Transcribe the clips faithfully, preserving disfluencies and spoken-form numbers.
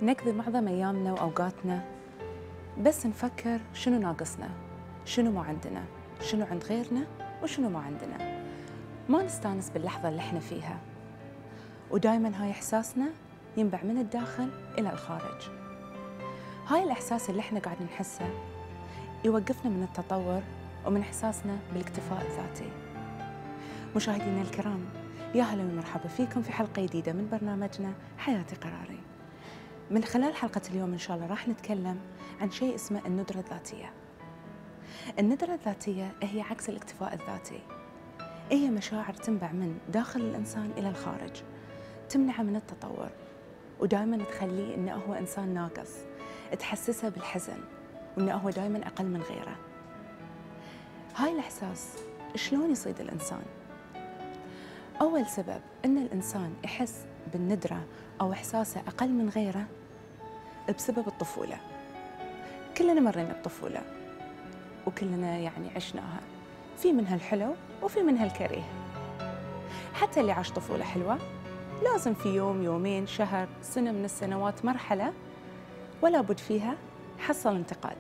نقضي معظم أيامنا وأوقاتنا بس نفكر شنو ناقصنا، شنو ما عندنا، شنو عند غيرنا وشنو ما عندنا. ما نستانس باللحظة اللي احنا فيها، ودائما هاي إحساسنا ينبع من الداخل إلى الخارج. هاي الإحساس اللي احنا قاعد نحسه يوقفنا من التطور ومن إحساسنا بالاكتفاء الذاتي. مشاهدينا الكرام، يا هلا ومرحبا فيكم في حلقة جديدة من برنامجنا حياتي قراري. من خلال حلقة اليوم إن شاء الله راح نتكلم عن شيء اسمه الندرة الذاتية. الندرة الذاتية هي عكس الاكتفاء الذاتي، هي مشاعر تنبع من داخل الإنسان إلى الخارج، تمنعه من التطور ودائما تخليه إنه هو إنسان ناقص، تحسسه بالحزن وإنه هو دائما أقل من غيره. هاي الإحساس شلون يصيد الإنسان؟ أول سبب إن الإنسان يحس بالندرة أو إحساسه أقل من غيره بسبب الطفولة. كلنا مرينا بطفولة وكلنا يعني عشناها، في منها الحلو وفي منها الكريه. حتى اللي عاش طفولة حلوة لازم في يوم يومين شهر سنة من السنوات مرحلة ولا بد فيها حصل انتقاد،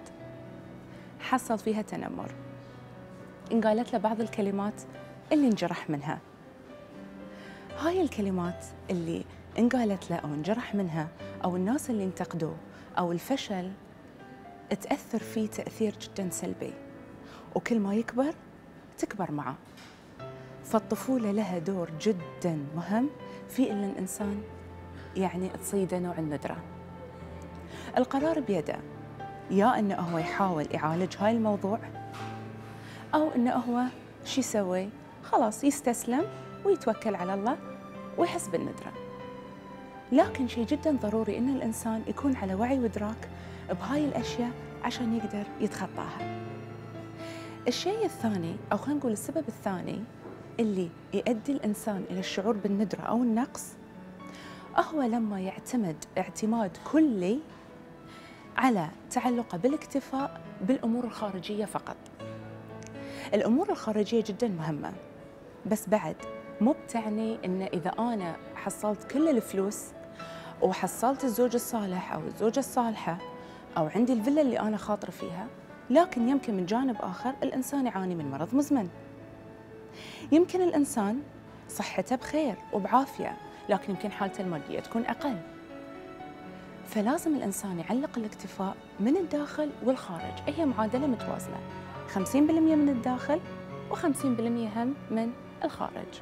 حصل فيها تنمر، انقالت له بعض الكلمات اللي انجرح منها. هاي الكلمات اللي انقالت له أو انجرح منها أو الناس اللي انتقدوه أو الفشل تأثر فيه تأثير جدا سلبي، وكل ما يكبر تكبر معه. فالطفولة لها دور جدا مهم في أن الإنسان يعني تصيده نوع الندرة. القرار بيده، يا أنه هو يحاول يعالج هاي الموضوع أو أنه هو شو يسوي؟ خلاص يستسلم ويتوكل على الله ويحس بالندرة. لكن شيء جدا ضروري أن الإنسان يكون على وعي وإدراك بهاي الأشياء عشان يقدر يتخطاها. الشيء الثاني أو خلينا نقول السبب الثاني اللي يؤدي الإنسان إلى الشعور بالندرة أو النقص هو لما يعتمد اعتماد كلي على تعلقه بالاكتفاء بالأمور الخارجية فقط. الأمور الخارجية جدا مهمة، بس بعد مو بتعني إن إذا أنا حصلت كل الفلوس وحصلت الزوج الصالح أو الزوجة الصالحة أو عندي الفيلا اللي أنا خاطرة فيها، لكن يمكن من جانب آخر الإنسان يعاني من مرض مزمن. يمكن الإنسان صحته بخير وبعافية، لكن يمكن حالته المادية تكون أقل. فلازم الإنسان يعلق الاكتفاء من الداخل والخارج، هي معادلة متوازنة، خمسين بالمئة من الداخل وخمسين بالمئة هم من الخارج.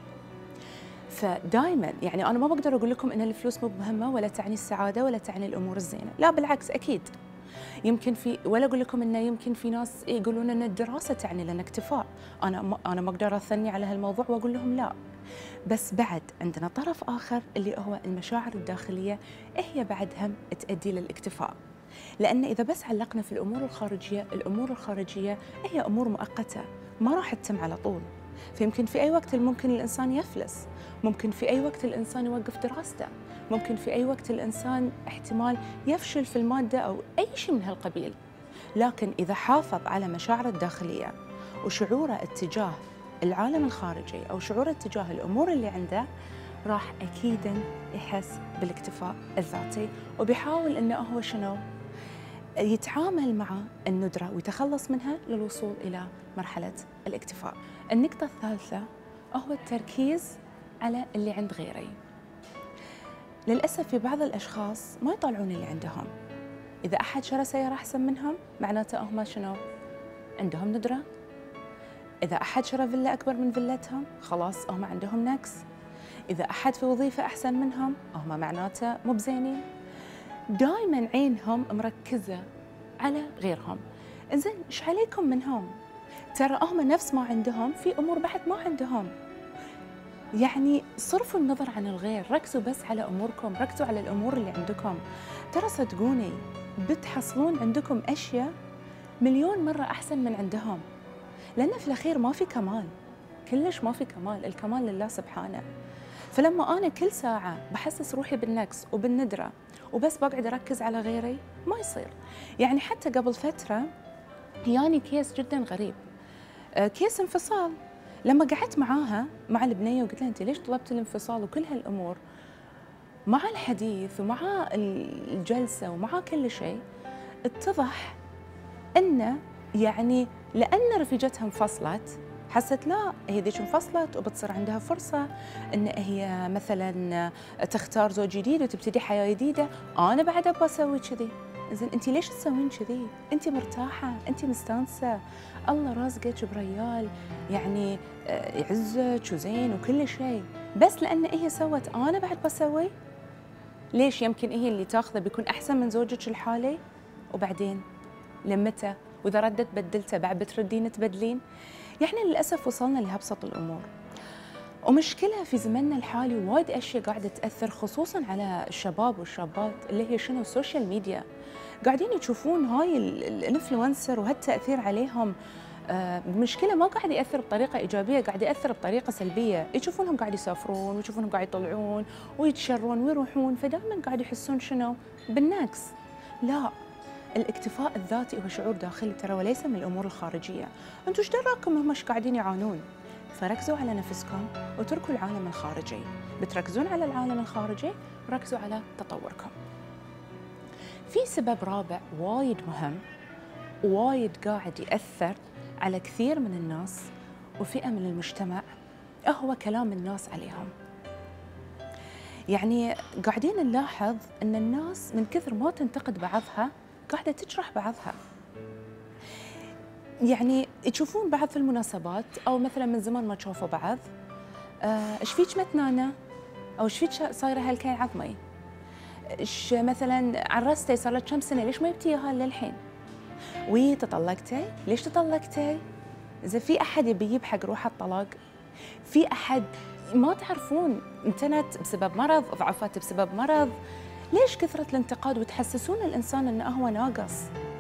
فدائما يعني أنا ما بقدر أقول لكم إن الفلوس مو مهمة ولا تعني السعادة ولا تعني الأمور الزينة، لا بالعكس أكيد. يمكن في ولا أقول لكم إنه يمكن في ناس يقولون إن الدراسة تعني لنا اكتفاء، أنا ما أنا ما أقدر أثني على هالموضوع وأقول لهم لا. بس بعد عندنا طرف آخر اللي هو المشاعر الداخلية، هي بعد هم تؤدي للاكتفاء. لأن إذا بس علقنا في الأمور الخارجية، الأمور الخارجية هي أمور مؤقتة ما راح تتم على طول. فيمكن في أي وقت ممكن الإنسان يفلس، ممكن في أي وقت الإنسان يوقف دراسته، ممكن في أي وقت الإنسان احتمال يفشل في المادة أو أي شيء من هالقبيل. لكن إذا حافظ على مشاعره الداخلية وشعوره اتجاه العالم الخارجي أو شعوره اتجاه الأمور اللي عنده، راح أكيداً يحس بالاكتفاء الذاتي وبيحاول إنه هو شنو؟ يتعامل مع الندرة ويتخلص منها للوصول إلى مرحلة الاكتفاء. النقطة الثالثة هو التركيز على اللي عند غيري. للأسف في بعض الأشخاص ما يطالعون اللي عندهم. إذا أحد شرى سيارة أحسن منهم معناته هم شنو؟ عندهم ندرة. إذا أحد شرى فيلا أكبر من فيلتهم خلاص هم عندهم نقص. إذا أحد في وظيفة أحسن منهم هم معناته مو بزينين. دائما عينهم مركزة على غيرهم. إنزين إيش عليكم منهم؟ ترى هم نفس ما عندهم في أمور بعد ما عندهم. يعني صرفوا النظر عن الغير، ركزوا بس على أموركم، ركزوا على الأمور اللي عندكم. ترى صدقوني بتحصلون عندكم أشياء مليون مرة أحسن من عندهم. لأن في الأخير ما في كمال، كلش ما في كمال، الكمال لله سبحانه. فلما أنا كل ساعة بحسس روحي بالنقص وبالندرة وبس بقعد أركز على غيري ما يصير. يعني حتى قبل فترة يعني كيس جدا غريب، كيس انفصال. لما قعدت معاها مع البنية وقلت لها أنت ليش طلبت الانفصال وكل هالأمور، مع الحديث ومع الجلسة ومع كل شيء اتضح أن يعني لأن رفيجتها انفصلت، حست لا هي ذيك انفصلت وبتصير عندها فرصة أن هي مثلا تختار زوج جديد وتبتدي حياة جديدة. أنا بعد أبغى أسوي كذي. زين أنت ليش تسوين كذي؟ أنت مرتاحة، أنت مستانسة، الله رازقك بريال يعني يعزك وزين وكل شيء، بس لأن هي سوت أنا بعد بسوي. ليش؟ يمكن هي اللي تاخذه بيكون أحسن من زوجك الحالي. وبعدين لمتى؟ وإذا ردت بدلته بعد بتردين تبدلين؟ يعني للأسف وصلنا لهبسط الأمور. ومشكلة في زمننا الحالي وايد أشياء قاعدة تأثر خصوصاً على الشباب والشابات اللي هي شنو السوشيال ميديا. قاعدين يشوفون هاي الانفلونسر وهالتأثير عليهم. آه المشكلة ما قاعد يأثر بطريقة إيجابية، قاعد يأثر بطريقة سلبية. يشوفونهم قاعد يسافرون ويشوفونهم قاعد يطلعون ويتشرون ويروحون، فدائما قاعد يحسون شنو؟ بالنقص. لا، الاكتفاء الذاتي هو شعور داخلي ترى، وليس من الأمور الخارجية. أنتوا ايش دراكم هم ايش قاعدين يعانون؟ فركزوا على نفسكم وتركوا العالم الخارجي. بتركزون على العالم الخارجي، ركزوا على تطوركم. في سبب رابع وايد مهم وايد قاعد يأثر على كثير من الناس وفئة من المجتمع، هو كلام الناس عليهم. يعني قاعدين نلاحظ أن الناس من كثر ما تنتقد بعضها قاعدة تجرح بعضها. يعني تشوفون بعض في المناسبات أو مثلا من زمان ما تشوفوا بعض، ايش فيك متنانة؟ أو ايش فيك صايرة هالكين عظمي؟ ايش مثلا عرستي صار لك كم سنة ليش ما جبتي اياها للحين؟ وي تطلقتي؟ ليش تطلقتي؟ إذا في أحد يبي يجيب حق روحه الطلاق؟ في أحد ما تعرفون امتنت بسبب مرض، ضعفت بسبب مرض؟ ليش كثرة الانتقاد وتحسسون الإنسان أنه هو ناقص؟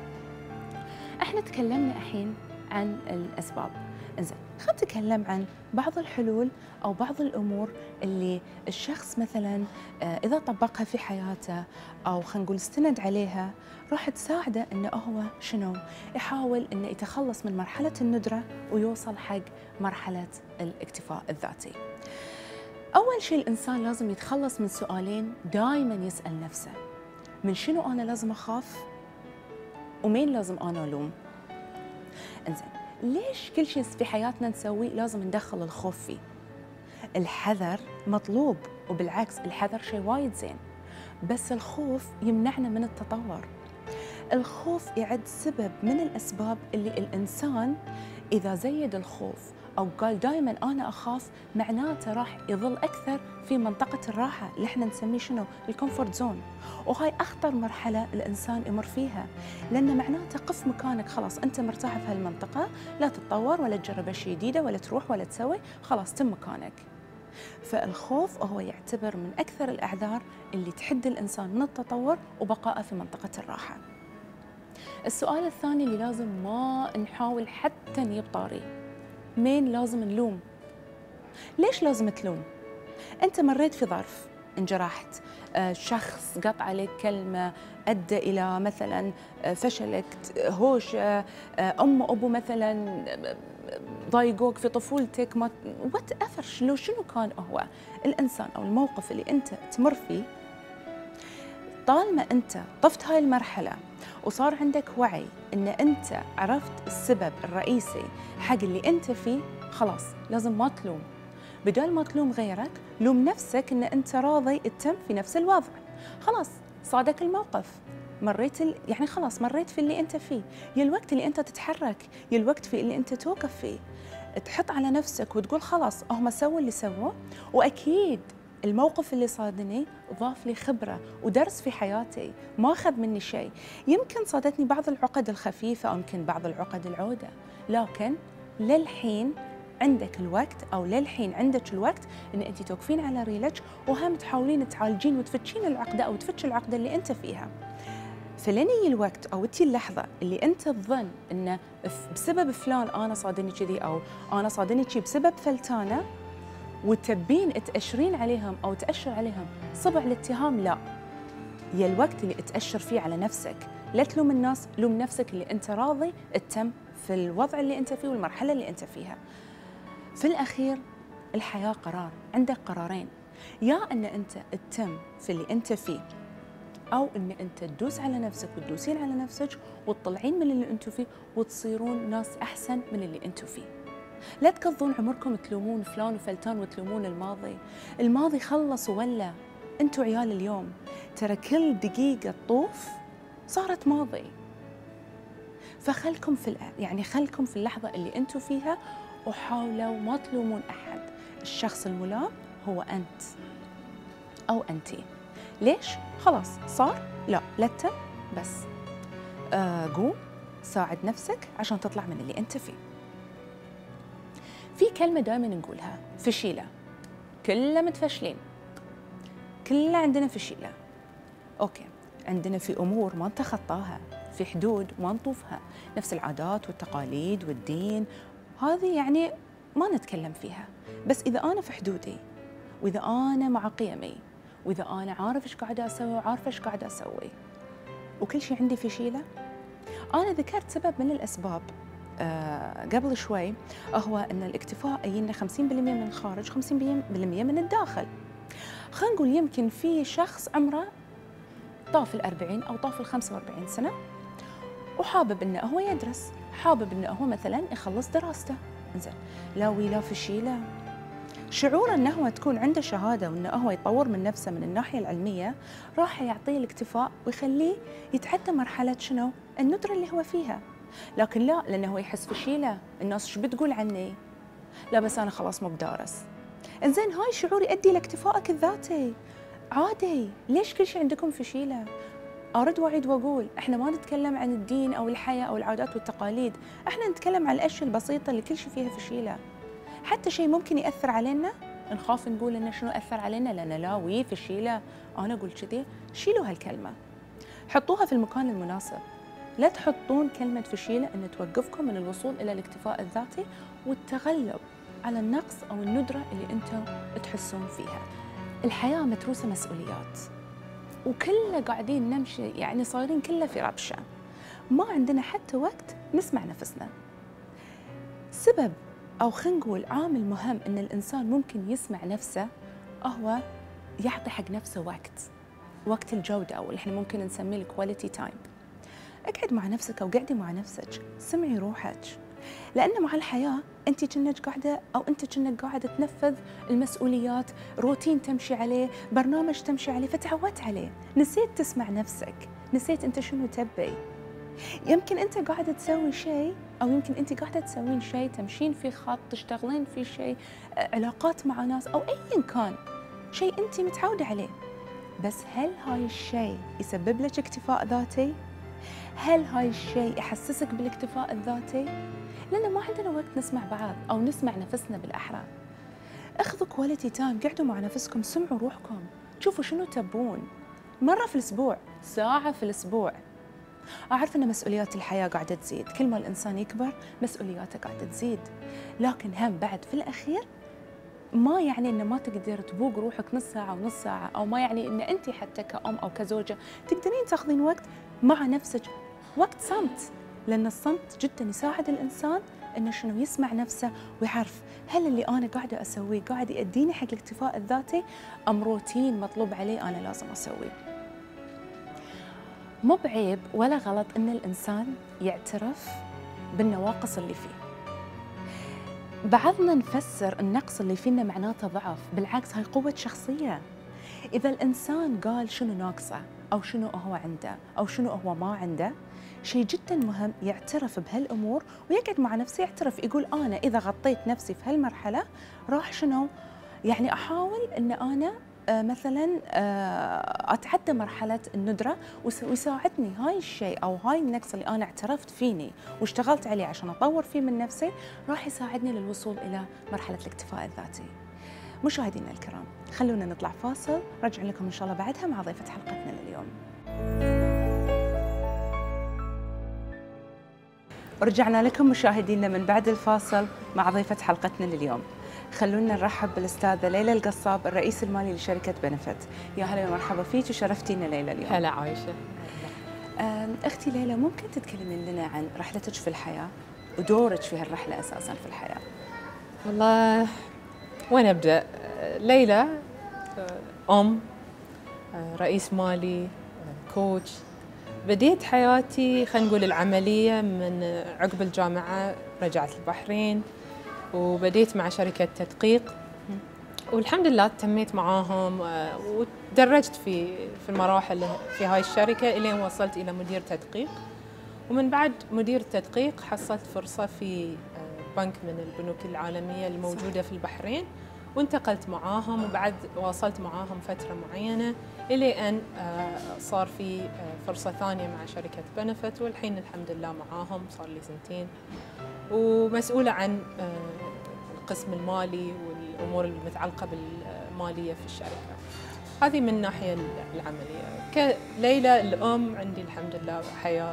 احنا تكلمنا الحين عن الأسباب، إنزين خلينا نتكلم عن بعض الحلول أو بعض الأمور اللي الشخص مثلا إذا طبقها في حياته أو خلينا نقول استند عليها راح تساعده أنه هو شنو؟ يحاول أنه يتخلص من مرحلة الندرة ويوصل حق مرحلة الاكتفاء الذاتي. أول شيء الإنسان لازم يتخلص من سؤالين دائما يسأل نفسه: من شنو أنا لازم أخاف؟ ومين لازم أنا ألوم؟ إنزين ليش كل شيء في حياتنا نسويه لازم ندخل الخوف فيه؟ الحذر مطلوب، وبالعكس الحذر شيء وايد زين، بس الخوف يمنعنا من التطور. الخوف يعد سبب من الأسباب اللي الإنسان إذا زيد الخوف أو قال دائما أنا أخاف، معناته راح يظل أكثر في منطقة الراحة اللي احنا نسميه شنو؟ الكومفورت زون. وهاي أخطر مرحلة الإنسان يمر فيها، لأن معناته قف مكانك، خلاص أنت مرتاح في هالمنطقة، لا تتطور ولا تجرب أشياء جديدة ولا تروح ولا تسوي، خلاص تم مكانك. فالخوف هو يعتبر من أكثر الأعذار اللي تحد الإنسان من التطور وبقائه في منطقة الراحة. السؤال الثاني اللي لازم ما نحاول حتى نجيب طاريه: مين لازم نلوم؟ ليش لازم تلوم؟ أنت مريت في ظرف، انجرحت، شخص قطع عليك كلمة أدى إلى مثلا فشلك، هوشة، أم وأبو مثلا ضايقوك في طفولتك، ما وات ايفر لو شنو كان هو الإنسان أو الموقف اللي أنت تمر فيه، طالما أنت طفت هاي المرحلة وصار عندك وعي أن أنت عرفت السبب الرئيسي حق اللي أنت فيه، خلاص لازم ما تلوم. بدل ما تلوم غيرك، لوم نفسك أن أنت راضي تتم في نفس الوضع. خلاص صادك الموقف، مريت ال... يعني خلاص مريت في اللي أنت فيه، يا الوقت اللي أنت تتحرك، يا الوقت في اللي أنت توقف فيه، تحط على نفسك وتقول خلاص هم سووا اللي سووه، وأكيد الموقف اللي صادني ضاف لي خبرة ودرس في حياتي، ما أخذ مني شيء. يمكن صادتني بعض العقد الخفيفة أو يمكن بعض العقد العودة، لكن للحين عندك الوقت أو للحين عندك الوقت أن أنت توقفين على ريلك وهم تحاولين تعالجين وتفتشين العقدة أو تفتش العقدة اللي أنت فيها. فلين يجي الوقت أو تجي اللحظة اللي أنت تظن أنه بسبب فلان أنا صادني كذي أو أنا صادني كذي بسبب فلتانة، وتبين تأشرين عليهم أو تأشر عليهم صبع الاتهام، لا، يا الوقت اللي تأشر فيه على نفسك، لا تلوم الناس، لوم نفسك اللي أنت راضي تتم في الوضع اللي أنت فيه والمرحلة اللي أنت فيها. في الأخير الحياة قرار، عندك قرارين: يا أن أنت تتم في اللي أنت فيه، أو أن أنت تدوس على نفسك وتدوسين على نفسك وتطلعين من اللي أنتوا فيه وتصيرون ناس أحسن من اللي أنتوا فيه. لا تقضون عمركم تلومون فلان وفلتان وتلومون الماضي. الماضي خلص وولى، أنتوا عيال اليوم. ترى كل دقيقة تطوف صارت ماضي. فخلكم في يعني خلكم في اللحظة اللي أنتوا فيها، وحاولوا ما تلومون أحد. الشخص الملام هو أنت أو أنتي. ليش؟ خلاص صار؟ لا لا تم، بس آه قوم ساعد نفسك عشان تطلع من اللي أنت فيه. في كلمة دائما نقولها، فشيلة. كلنا متفشلين، كلنا عندنا فشيلة. أوكي، عندنا في أمور ما نتخطاها، في حدود ما نطوفها، نفس العادات والتقاليد والدين، هذه يعني ما نتكلم فيها. بس إذا أنا في حدودي، وإذا أنا مع قيمي، وإذا أنا عارف إيش قاعدة أسوي وعارفة إيش قاعدة أسوي، وكل شيء عندي فشيلة. أنا ذكرت سبب من الأسباب آه قبل شوي، هو أن الاكتفاء يجينا خمسين بالمئة من الخارج، خمسين بالمئة من الداخل. خلينا نقول يمكن في شخص عمره طاف الأربعين أو طاف الخمسة وأربعين سنة، وحابب أنه هو يدرس، حابب أنه هو مثلا يخلص دراسته. إنزين، لا ولا فشيلة. شعور أنه هو تكون عنده شهادة وأنه هو يطور من نفسه من الناحية العلمية راح يعطيه الاكتفاء ويخليه يتعدى مرحلة شنو؟ الندرة اللي هو فيها. لكن لا، لأنه هو يحس فشيلة، الناس شو بتقول عني؟ لا بس أنا خلاص مو بدارس. إنزين، هاي شعور يؤدي لاكتفائك الذاتي. عادي، ليش كل شيء عندكم فشيلة؟ أرد وأعيد وأقول، إحنا ما نتكلم عن الدين أو الحياة أو العادات والتقاليد، إحنا نتكلم عن الأشياء البسيطة اللي كل شيء فيها فشيلة. حتى شيء ممكن يأثر علينا نخاف نقول إنه شنو أثر علينا، لأن لا وي فشيلة، أنا أقول كذي. شيلوا هالكلمة، حطوها في المكان المناسب. لا تحطون كلمة فشيلة أن توقفكم من الوصول إلى الاكتفاء الذاتي والتغلب على النقص أو الندرة اللي أنتم تحسون فيها. الحياة متروسة مسؤوليات، وكلنا قاعدين نمشي يعني صايرين كلنا في ربشة، ما عندنا حتى وقت نسمع نفسنا. سبب أو خلينا نقول عامل مهم إن الإنسان ممكن يسمع نفسه هو يعطي حق نفسه وقت، وقت الجودة أو اللي إحنا ممكن نسميه الكواليتي تايم. اقعد مع نفسك أو قعدي مع نفسك، سمعي روحك، لأن مع الحياة أنت كأنك قاعدة أو أنت كأنك قاعدة تنفذ المسؤوليات، روتين تمشي عليه، برنامج تمشي عليه، فتعودت عليه، نسيت تسمع نفسك، نسيت أنت شنو تبي. يمكن أنت قاعدة تسوي شيء، أو يمكن أنت قاعدة تسوين شيء، تمشين في خط، تشتغلين في شيء، علاقات مع ناس أو أيا كان شيء أنت متعودة عليه. بس هل هاي الشيء يسبب لك اكتفاء ذاتي؟ هل هاي الشيء يحسسك بالاكتفاء الذاتي؟ لأن ما عندنا وقت نسمع بعض أو نسمع نفسنا بالأحرى. اخذوا كواليتي تايم، قعدوا مع نفسكم، سمعوا روحكم، شوفوا شنو تبون. مرة في الأسبوع، ساعة في الأسبوع. أعرف أن مسؤوليات الحياة قاعدة تزيد، كل ما الإنسان يكبر مسؤولياته قاعدة تزيد، لكن هم بعد في الأخير ما يعني أن ما تقدر تبوق روحك نص ساعة ونص ساعة، أو ما يعني أن أنت حتى كأم أو كزوجة تقدرين تاخذين وقت مع نفسك، وقت صمت، لأن الصمت جدا يساعد الإنسان أنه شنو يسمع نفسه ويعرف هل اللي أنا قاعدة أسويه قاعد يأديني حق الاكتفاء الذاتي أم روتين مطلوب عليه أنا لازم أسويه. مو بعيب ولا غلط أن الإنسان يعترف بالنواقص اللي فيه. بعضنا نفسر النقص اللي فينا معناته ضعف، بالعكس هاي قوة شخصية. إذا الإنسان قال شنو ناقصه أو شنو هو عنده أو شنو هو ما عنده، شيء جدا مهم يعترف بهالأمور ويقعد مع نفسه يعترف، يقول أنا إذا غطيت نفسي في هالمرحلة راح شنو يعني أحاول أن أنا آه مثلا آه أتعدى مرحلة الندرة، ويساعدني هاي الشيء أو هاي النقص اللي أنا اعترفت فيني واشتغلت عليه عشان أطور فيه من نفسي، راح يساعدني للوصول إلى مرحلة الاكتفاء الذاتي. مشاهدينا الكرام، خلونا نطلع فاصل، رجع لكم إن شاء الله بعدها مع ضيفة حلقتنا لليوم. ورجعنا لكم مشاهدينا من بعد الفاصل مع ضيفة حلقتنا لليوم. خلونا نرحب بالأستاذة ليلى القصاب، الرئيس المالي لشركة بنفت. يا هلا ومرحبا فيك وشرفتينا ليلى اليوم. هلا عايشة. أختي ليلى، ممكن تتكلمين لنا عن رحلتك في الحياة ودورك في هالرحلة أساساً في الحياة؟ والله وين أبدأ؟ ليلى أم، رئيس مالي، كوتش. بديت حياتي خلينا نقول العملية من عقب الجامعة، رجعت البحرين وبديت مع شركة تدقيق، والحمد لله تميت معاهم وتدرجت في في المراحل في هاي الشركة إلين وصلت إلى مدير تدقيق. ومن بعد مدير التدقيق حصلت فرصة في بنك من البنوك العالمية الموجودة في البحرين، وانتقلت معاهم، وبعد واصلت معاهم فترة معينة إلى أن صار في فرصة ثانية مع شركة بنفت، والحين الحمد لله معاهم صار لي سنتين، ومسؤولة عن القسم المالي والأمور المتعلقة بالمالية في الشركة. هذه من الناحية العملية. كليلى الأم عندي الحمد لله حياة،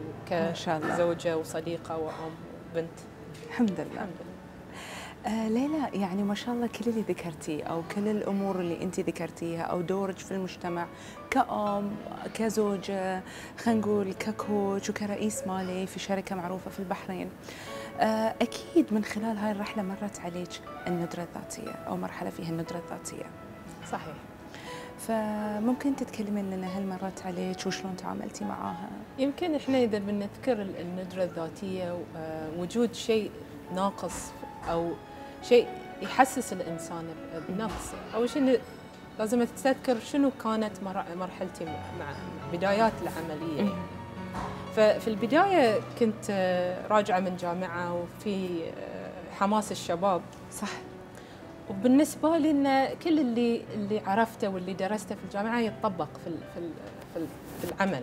وكزوجة وصديقة وأم وبنت. الحمد لله. الحمد لله. آه ليلى، يعني ما شاء الله كل اللي ذكرتيه أو كل الأمور اللي أنت ذكرتيها أو دورك في المجتمع كأم، كزوجة، خلينا نقول ككوتش وكرئيس مالي في شركة معروفة في البحرين، آه أكيد من خلال هاي الرحلة مرت عليك الندرة الذاتية أو مرحلة فيها الندرة الذاتية. صحيح. فممكن تتكلمين لنا هل مرت عليك وشلون تعاملتي معاها؟ يمكن احنا اذا بنذكر الندرة الذاتية وجود شيء ناقص او شيء يحسس الانسان بنقص، اول شيء لازم تتذكر شنو كانت مرحلتي مع بدايات العملية. ففي البداية كنت راجعة من جامعة وفي حماس الشباب. صح. وبالنسبة لي إن كل اللي اللي عرفته واللي درسته في الجامعة يتطبق في في في العمل.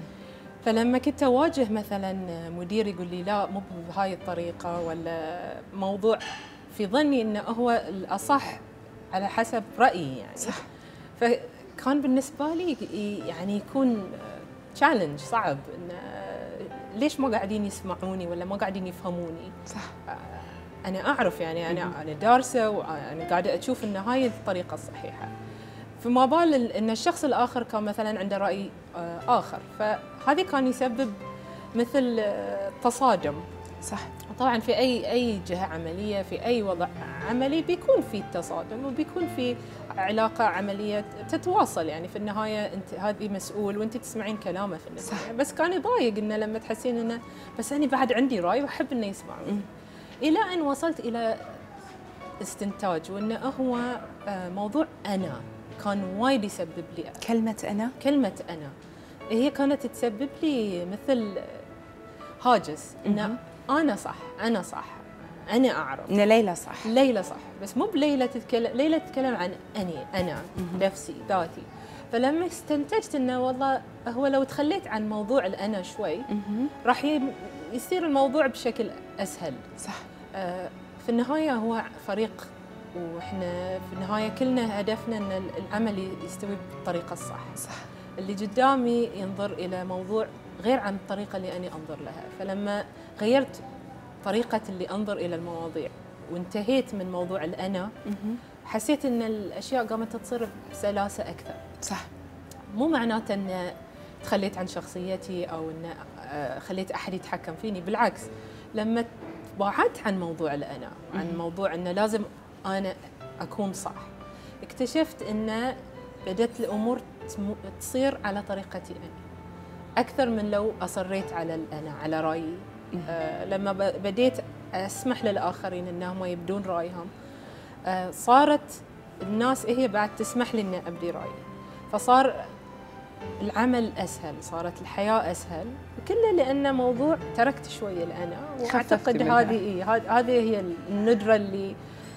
فلما كنت أواجه مثلا مدير يقول لي لا مو بهاي الطريقة، ولا موضوع في ظني إنه هو الأصح على حسب رأيي يعني. صح. فكان بالنسبة لي يعني يكون تشالنج صعب، إنه ليش ما قاعدين يسمعوني ولا ما قاعدين يفهموني. صح. أنا أعرف يعني أنا أنا دارسة وأنا قاعدة أشوف إن هاي الطريقة الصحيحة، فما بال إن الشخص الآخر كان مثلاً عنده رأي آخر، فهذه كان يسبب مثل تصادم. صح. طبعاً في أي أي جهة عملية في أي وضع عملي بيكون في تصادم وبيكون في علاقة عملية تتواصل، يعني في النهاية أنت هذه مسؤول وأنت تسمعين كلامه في النهاية. صح. بس كان يضايق إنه لما تحسين إنه بس أنا بعد عندي رأي وأحب إنه يسمعوني. إلى أن وصلت إلى استنتاج وأنه هو موضوع أنا كان وايد يسبب لي. كلمة أنا؟ كلمة أنا هي كانت تسبب لي مثل هاجس، إنه أنا صح، أنا صح، أنا أعرف إن ليلى صح. ليلى صح، بس مو بليلى تتكلم، ليلى تتكلم عن أني أنا نفسي ذاتي. فلما استنتجت إنه والله هو لو تخليت عن موضوع الأنا شوي راح يصير الموضوع بشكل أسهل. صح. آه في النهاية هو فريق، وإحنا في النهاية كلنا هدفنا أن العمل يستوي بالطريقة الصح. صح. اللي قدامي ينظر إلى موضوع غير عن الطريقة اللي أنا أنظر لها، فلما غيرت طريقة اللي أنظر إلى المواضيع وانتهيت من موضوع الأنا، حسيت أن الأشياء قامت تصير بسلاسة أكثر. صح. مو معناته أن تخليت عن شخصيتي أو أن خليت أحد يتحكم فيني، بالعكس لما بعدت عن موضوع الأنا، عن موضوع أنه لازم أنا أكون صح، اكتشفت أن بدأت الأمور تصير على طريقتي أنا أكثر من لو أصريت على الأنا على رأيي. آه لما بديت أسمح للآخرين أنهم يبدون رأيهم، آه صارت الناس هي بعد تسمح لي أن أبدي رأيي، فصار العمل أسهل، صارت الحياة أسهل، كله لأن موضوع تركت شوية الأنا، وأعتقد هذه هذه هي الندرة اللي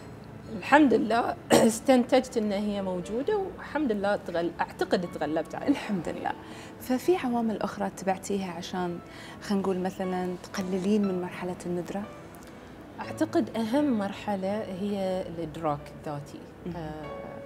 الحمد لله استنتجت أن هي موجودة، والحمد لله تغل... أعتقد تغلبت عليها. الحمد لله. ففي عوامل أخرى اتبعتيها عشان خلينا نقول مثلا تقللين من مرحلة الندرة؟ أعتقد أهم مرحلة هي الإدراك الذاتي. آه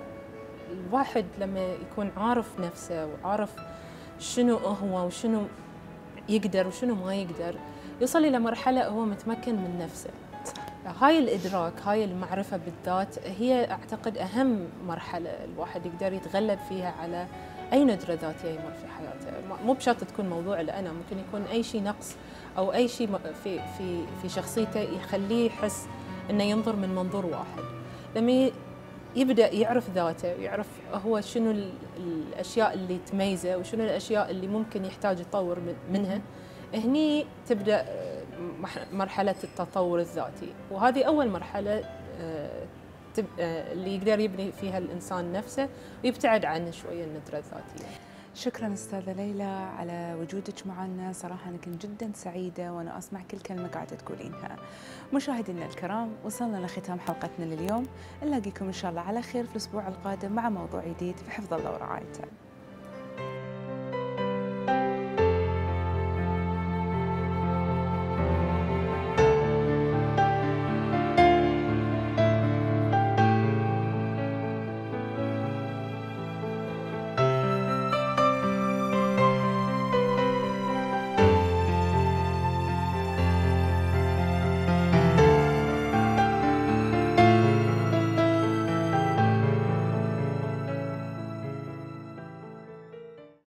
الواحد لما يكون عارف نفسه وعارف شنو هو وشنو يقدر وشنو ما يقدر، يوصل إلى مرحلة هو متمكن من نفسه. هاي الإدراك، هاي المعرفة بالذات هي أعتقد أهم مرحلة الواحد يقدر يتغلب فيها على أي ندرة ذاتية يمر في حياته. مو بشرط تكون موضوع الأنا، ممكن يكون أي شيء نقص أو أي شيء في في في شخصيته يخليه يحس إنه ينظر من منظور واحد. لما يبدأ يعرف ذاته ويعرف هو شنو ال- الأشياء اللي تميزه وشنو الأشياء اللي ممكن يحتاج يطور من- منها. هني تبدأ آه، مح- مرحلة التطور الذاتي، وهذه أول مرحلة آه، تب- آه، اللي يقدر يبني فيها الإنسان نفسه ويبتعد عن شوية الندرة الذاتية. شكرا أستاذة ليلى على وجودك معنا، صراحة أنا كنت جدا سعيدة وأنا أسمع كل كلمة قاعدة تقولينها. مشاهدينا الكرام، وصلنا لختام حلقتنا لليوم، نلاقيكم إن شاء الله على خير في الأسبوع القادم مع موضوع جديد في حفظ الله ورعايته.